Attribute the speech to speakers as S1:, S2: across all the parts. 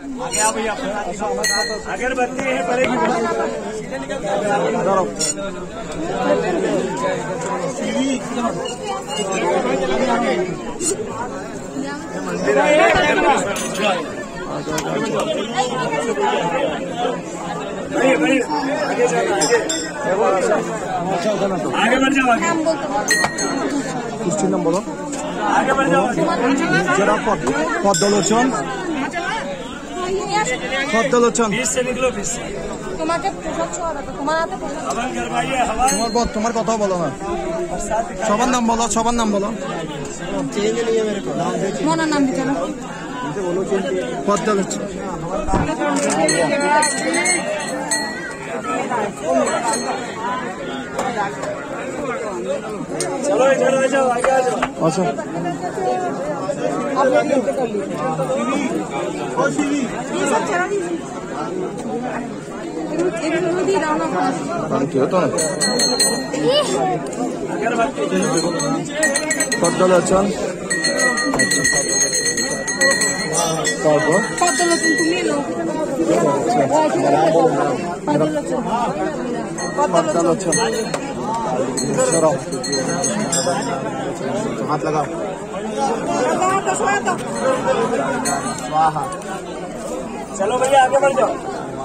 S1: आगे आ भैया, अगरबत्ती है परे मंदिर है। आगे बढ़ जाओ,
S2: कुछ नाम बोलो,
S1: आगे बढ़ जाओ।
S2: जरा पद्मलोचन, पद्मलोचन
S1: 20 से निकलो, 20 से।
S3: তোমাকে পোশাক ছোঁয়া তোমার হাতে পোশাক
S1: हवन करवाइए, हवन।
S2: তোমার কথা বলো না, সবার নাম বলো, সবার নাম বলো।
S3: মনার নাম দিতে না
S2: পদ্মলোচন।
S1: चलो इधर आ जाओ, आगे आ जाओ।
S2: अच्छा होता है पद्मलोचन।
S3: পদ্মলোচন তুমি এলো
S2: पद्मलोचन हाथ लगाओ। स्वाहा।
S1: चलो भैया आगे बढ़ जाओ।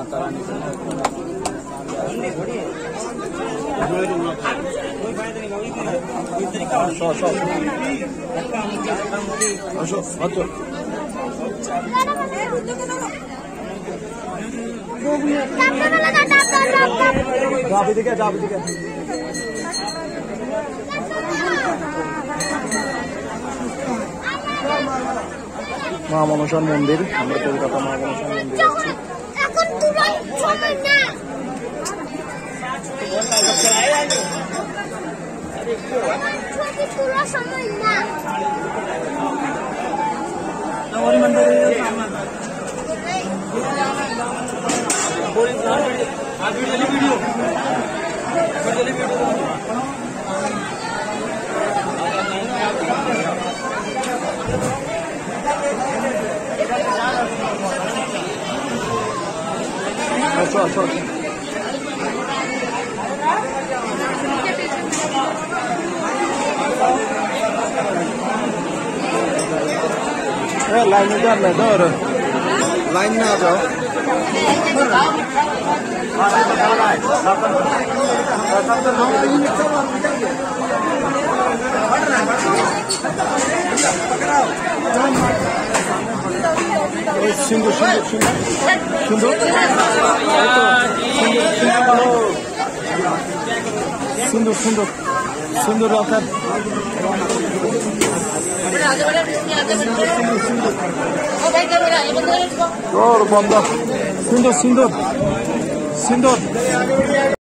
S2: মা মনসার মন্দির, আমরা কলকাতা মা মনসার মন্দির আছি। अच्छा अच्छा लाइन में जाना है और लाइन में आ जाओ। सिंधु सिंधु सिंधु सिंधु सिंधु सिंधु रॉकेट और बंदा सिंधु सिंधु सिंधु